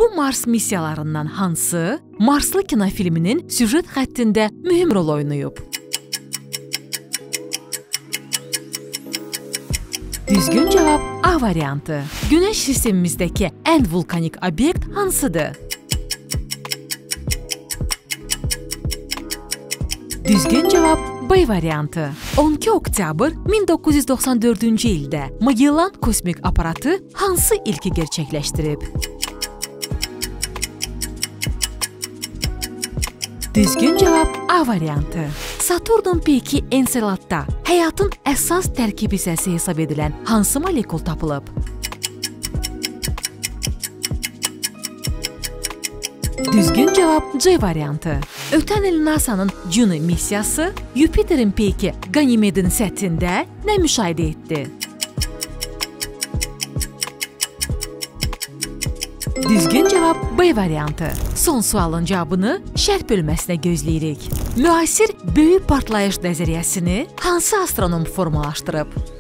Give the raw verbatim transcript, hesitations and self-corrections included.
Bu Mars missiyalarından hansı Marslı kinofilminin süjet xəttində mühüm rol oynayıb? Düzgün cavab A variantı. Günəş sistemimizdəki ən vulkanik obyekt hansıdır? Düzgün cavab B variantı. on iki oktyabr min doqquz yüz doxsan dördüncü ildə Magellan kosmik aparatı hansı ilki gerçəkləşdirib? Düzgün cavab A variantı. Saturnun peyki Enseladda həyatın əsas tərkib hissəsi hesab edilən hansı molekul tapılıb? Düzgün cavab C variantı. Ötən il NASA'nın Juno missiyası Yupiterin peyki Ganymedin səthində nə müşahidə etdi? Düzgün cavab B variantı. Son sualın cavabını şərh bölməsinə gözləyirik. Müasir böyük partlayış nəzəriyyəsini hansı astronom formalaşdırıb?